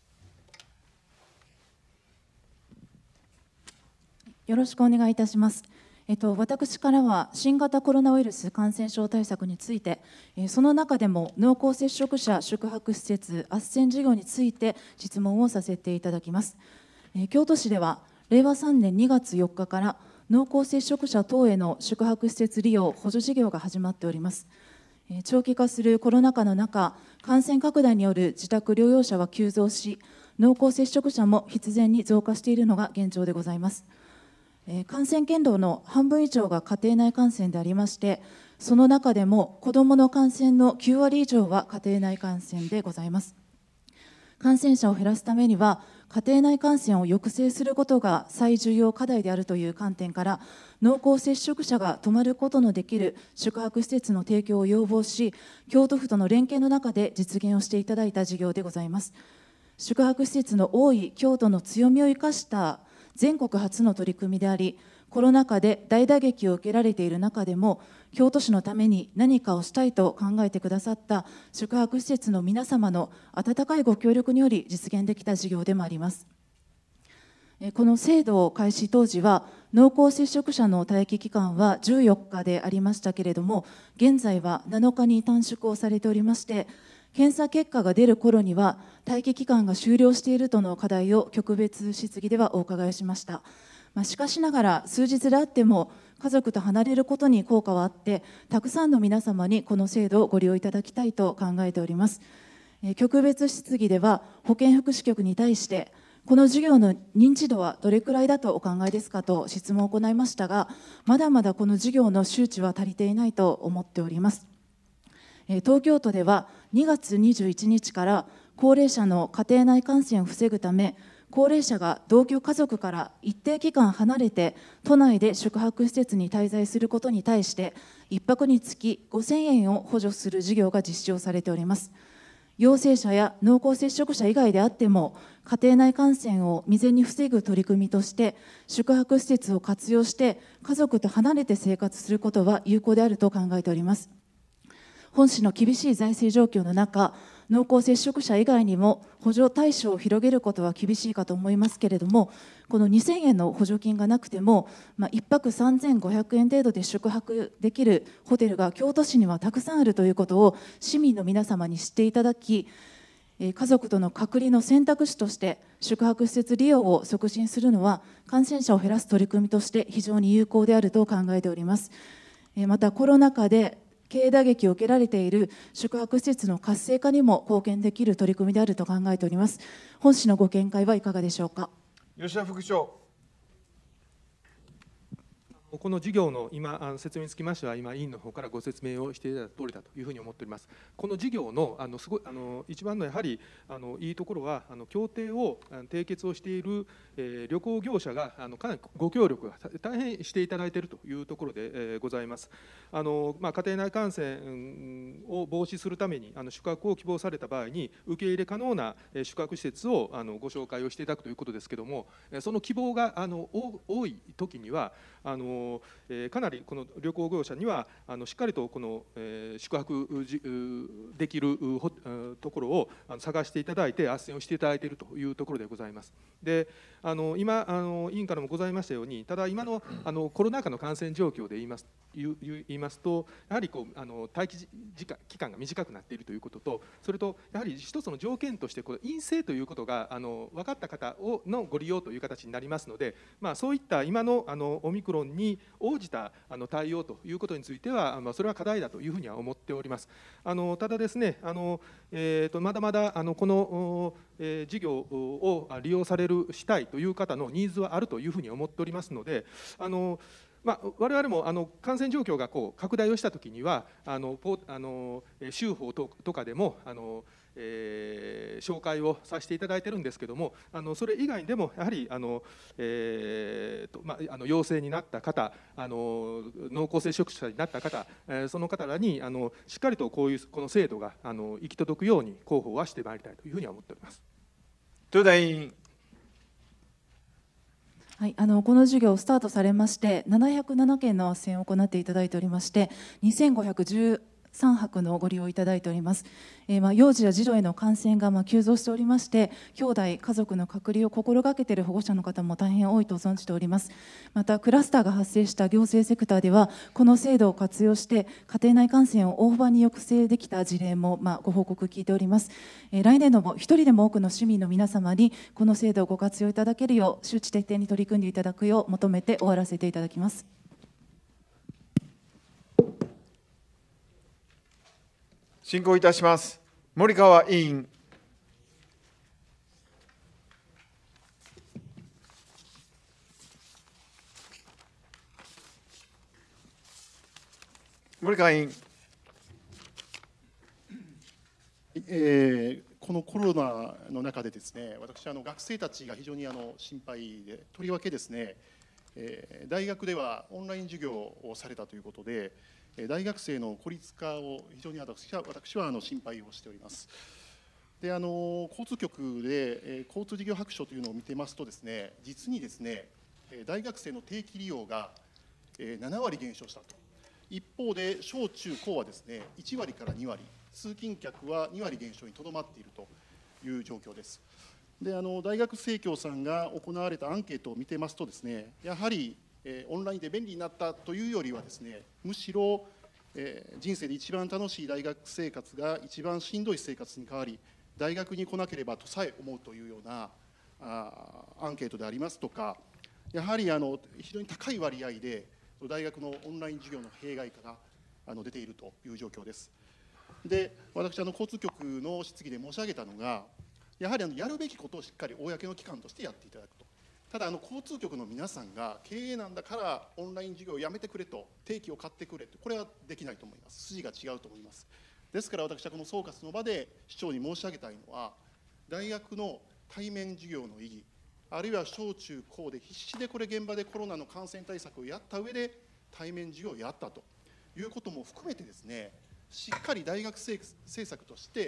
S9: よろしくお願いいたします。えっと、私からは新型コロナウイルス感染症対策について、その中でも濃厚接触者宿泊施設斡旋事業について質問をさせていただきます。京都市ではれいわさんねんにがつよっかから濃厚接触者等への宿泊施設利用補助事業が始まっております。長期化するコロナ禍の中、感染拡大による自宅療養者は急増し、濃厚接触者も必然に増加しているのが現状でございます。感染経路の半分以上が家庭内感染でありまして、その中でも子どもの感染のきゅうわり以上は家庭内感染でございます。感染者を減らすためには、家庭内感染を抑制することが最重要課題であるという観点から、濃厚接触者が泊まることのできる宿泊施設の提供を要望し、京都府との連携の中で実現をしていただいた事業でございます。宿泊施設の多い京都の強みを生かした全国初の取り組みであり、コロナ禍で大打撃を受けられている中でも、京都市のために何かをしたいと考えてくださった宿泊施設の皆様の温かいご協力により実現できた事業でもあります。この制度開始当時は、濃厚接触者の待機期間はじゅうよっかでありましたけれども、現在はなのかに短縮をされておりまして、検査結果が出る頃には待機期間が終了しているとの課題を局別質疑ではお伺いしました。まあ、しかしながら数日であっても家族と離れることに効果はあって、たくさんの皆様にこの制度をご利用いただきたいと考えております。局別質疑では保健福祉局に対して、この事業の認知度はどれくらいだとお考えですかと質問を行いましたが、まだまだこの事業の周知は足りていないと思っております。東京都ではにがつにじゅういちにちから高齢者の家庭内感染を防ぐため、高齢者が同居家族から一定期間離れて都内で宿泊施設に滞在することに対して、いっぱくにつきごせんえんを補助する事業が実施をされております。 陽性者や濃厚接触者以外であっても、家庭内感染を未然に防ぐ取り組みとして、宿泊施設を活用して、家族と離れて生活することは有効であると考えております。本市の厳しい財政状況の中、濃厚接触者以外にも補助対象を広げることは厳しいかと思いますけれども、このにせんえんの補助金がなくても、まあ、いっぱくさんぜんごひゃくえん程度で宿泊できるホテルが京都市にはたくさんあるということを市民の皆様に知っていただき、家族との隔離の選択肢として宿泊施設利用を促進するのは、感染者を減らす取り組みとして非常に有効であると考えております。またコロナ禍で経営打撃を受けられている宿泊施設の活性化にも貢献できる取り組みであると考えております。本市のご見解はいかがでしょうか。
S1: 吉田副長。
S5: この事業の今、あの説明につきましては、今、委員の方からご説明をしていただいた通りだというふうに思っております。この事業のあのすごいあの一番のやはりあのいいところは、あの協定を締結をしている、えー、旅行業者があのかなりご協力が大変していただいているというところで、えー、ございます。あのまあ、家庭内感染を防止するためにあの宿泊を希望された場合に、受け入れ可能な宿泊施設をあのご紹介をしていただくということですけれども、その希望があの多いときには、あのかなりこの旅行業者にはあのしっかりとこの宿泊できるところを探していただいて、斡旋をしていただいているというところでございます。で、あの今あの委員からもございましたように、ただ今のあのコロナ禍の感染状況で言います言いますと、やはりこうあの待機時間期間が短くなっているということと、それとやはり一つの条件としてこの陰性ということがあの分かった方をのご利用という形になりますので、まあ、そういった今のあのオミクロンに応じたあの対応ということについては、まあ、それは課題だというふうには思っております。あのただですね、あの、えー、とまだまだあのこの、えー、事業を利用されるしたいという方のニーズはあるというふうに思っておりますので、あのまあ、我々もあの感染状況がこう拡大をしたときには、あのポあの州法ととかでもあの、えー、紹介をさせていただいているんですけども、あのそれ以外でもやはりあの、えーとまあ、あの陽性になった方、あの濃厚接触者になった方、えー、その方らにあのしっかりとこういうこの制度があの行き届くように広報はしてまいりたいというふうには思っております。
S1: 豊田委員。
S9: はい、あのこの事業スタートされまして、ななひゃくななけんの斡旋を行っていただいておりまして、にせんごひゃくじゅうさんはくのご利用いただいております。えー、まあ幼児や児童への感染がまあ急増しておりまして、兄弟家族の隔離を心がけている保護者の方も大変多いと存じております。またクラスターが発生した行政セクターでは、この制度を活用して家庭内感染を大幅に抑制できた事例もまあご報告聞いております。えー、来年度も一人でも多くの市民の皆様にこの制度をご活用いただけるよう、周知徹底に取り組んでいただくよう求めて終わらせていただきます。
S1: 進行いたします。森川委員。森川委員。
S6: えー、このコロナの中でですね、私あの学生たちが非常にあの心配で、とりわけですね、えー、大学ではオンライン授業をされたということで、大学生の孤立化を非常に私は私はあの心配をしております。であの交通局で交通事業白書というのを見てますとですね、実にですね、大学生の定期利用がななわり減少したと。一方で小中高はですね、いちわりからにわり、通勤客はにわり減少にとどまっているという状況です。であの大学生協さんが行われたアンケートを見てますとですね、やはりオンラインで便利になったというよりはですね、むしろ人生で一番楽しい大学生活が一番しんどい生活に変わり、大学に来なければとさえ思うというようなあアンケートでありますとか、やはりあの非常に高い割合で大学のオンライン授業の弊害があの出ているという状況です。で私あの交通局の質疑で申し上げたのが、やはりあのやるべきことをしっかり公の機関としてやっていただくと。ただあの交通局の皆さんが経営なんだからオンライン授業をやめてくれと、定期を買ってくれと、これはできないと思います。筋が違うと思います。ですから私はこの総括の場で市長に申し上げたいのは、大学の対面授業の意義、あるいは小中高で必死でこれ現場でコロナの感染対策をやった上で対面授業をやったということも含めてですね、しっかり大学政策として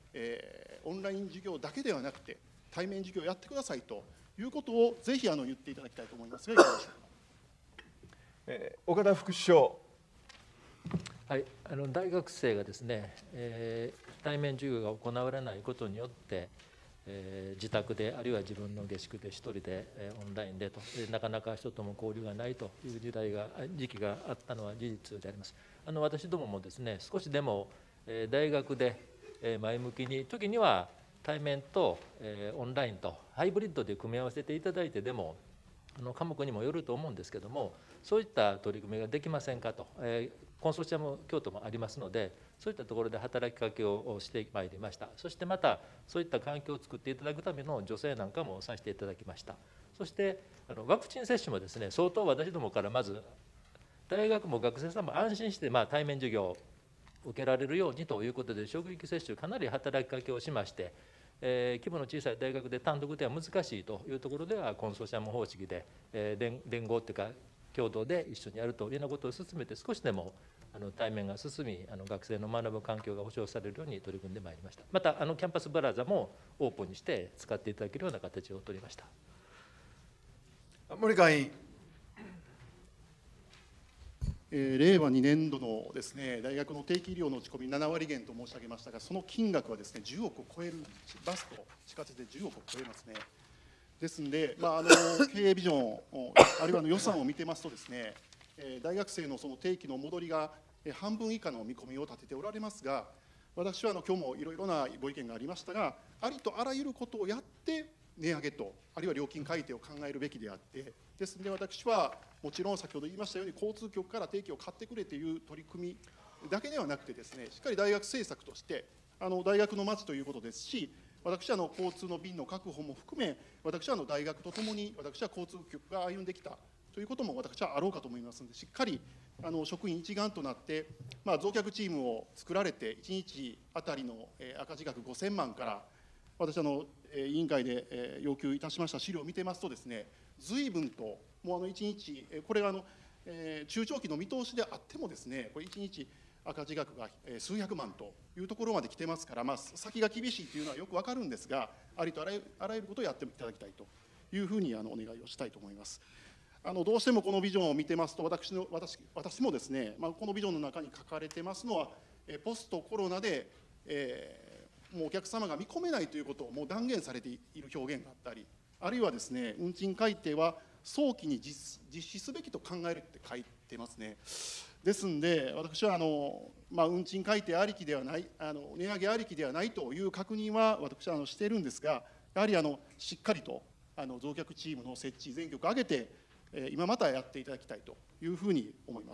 S6: えー、オンライン授業だけではなくて対面授業をやってくださいということをぜひあの言っていただきたいと思いますがいかがでしょうか。
S1: えー、岡田副首相。
S4: はい、あの大学生がですね、えー、対面授業が行われないことによって、えー、自宅であるいは自分の下宿で一人で、えー、オンラインでとでなかなか人とも交流がないという時代が時期があったのは事実であります。あの私どももですね、少しでも、えー、大学で、えー、前向きに時には対面と、えー、オンラインとハイブリッドで組み合わせていただいてでもあの科目にもよると思うんですけども、そういった取り組みができませんかと、えーコンソーシアム京都もありますので、そういったところで働きかけをしてまいりました。そしてまた、そういった環境を作っていただくための助成なんかもさせていただきました。そしてあのワクチン接種もですね、相当私どもからまず、大学も学生さんも安心して、まあ、対面授業を受けられるようにということで、職域接種、かなり働きかけをしまして、えー、規模の小さい大学で単独では難しいというところでは、コンソーシアム方式で、えー、連, 連合というか、共同で一緒にやるというようなことを進めて、少しでもあの対面が進み、あの学生の学ぶ環境が保障されるように取り組んでまいりました。また、あのキャンパスブラザもオープンにして使っていただけるような形を取りました。
S1: 森川委員。
S6: えー、令和にねん度のですね、大学の定期医療の打ち込みななわり減と申し上げましたが、その金額はですね、じゅうおくを超える、バスと地下鉄でじゅうおくを超えますね。ですので、まあ、あの経営ビジョン、あるいはの予算を見てますとですね、大学生のその定期の戻りが半分以下の見込みを立てておられますが、私はあの今日もいろいろなご意見がありましたが、ありとあらゆることをやって値上げと、あるいは料金改定を考えるべきであって、ですので私はもちろん先ほど言いましたように、交通局から定期を買ってくれという取り組みだけではなくてですね、しっかり大学政策として、あの大学の街ということですし、私はの交通の便の確保も含め、私はの大学とともに、私は交通局が歩んできたということも私はあろうかと思いますので、しっかりあの職員一丸となって、まあ、増客チームを作られて、いちにちあたりの赤字額ごせんまんから、私あの、委員会で要求いたしました資料を見てますとですね、随分と、もうあのいちにち、これがあの、えー、中長期の見通しであってもですね、これいちにち赤字額が数百万というところまで来てますから、まあ、先が厳しいというのはよく分かるんですが、ありとあらゆる、あらゆることをやっていただきたいというふうにあのお願いをしたいと思います。あのどうしてもこのビジョンを見てますと、私の 私, 私もですね、まあ、このビジョンの中に書かれてますのは、えポストコロナで、えー、もうお客様が見込めないということをもう断言されている表現があったり、あるいはですね、運賃改定は早期に 実, 実施すべきと考えるって書いてますね。ですんで、私はあの、まあ、運賃改定ありきではない、あの値上げありきではないという確認は私はあのしているんですが、やはりあのしっかりとあの増客チームの設置、全局挙げて、えー、今またやっていただきたいというふうに思います。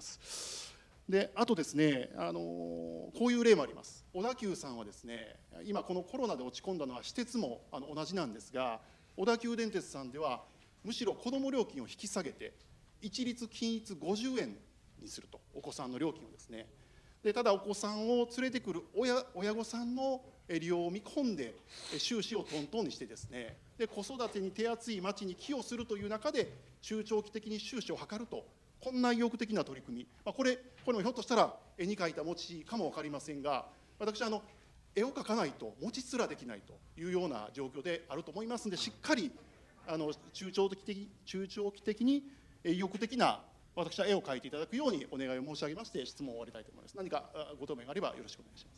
S6: で、あとですね、あのこういう例もあります。小田急さんはですね、今このコロナで落ち込んだのは私鉄もあの同じなんですが、小田急電鉄さんではむしろ子ども料金を引き下げて、一律均一ごじゅうえんにすると、お子さんの料金をですね。でただお子さんを連れてくる 親, 親御さんの利用を見込んで収支をトントンにしてですね、で子育てに手厚い町に寄与するという中で中長期的に収支を図ると、こんな意欲的な取り組み、まあ、これこれもひょっとしたら絵に描いた餅かも分かりませんが、私あの絵を描かないと餅すらできないというような状況であると思いますので、しっかりあの中長期的中長期的に意欲的な私は絵を描いていただくようにお願いを申し上げまして、質問を終わりたいと思います。何かご答弁があればよろしくお願いします。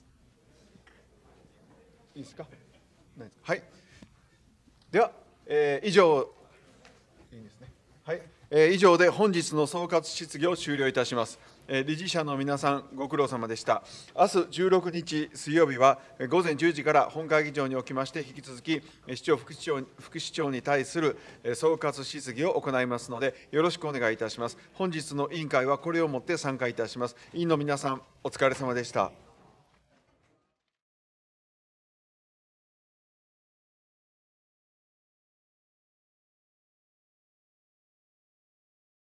S1: いいですか。はい。では、えー、以上いいんですね。はい。えー、以上で本日の総括質疑を終了いたします。えー、理事者の皆さんご苦労様でした。明日じゅうろくにち水曜日は午前じゅうじから本会議場におきまして引き続き市長副市長副市長に対する総括質疑を行いますのでよろしくお願いいたします。本日の委員会はこれをもって散会いたします。委員の皆さんお疲れ様でした。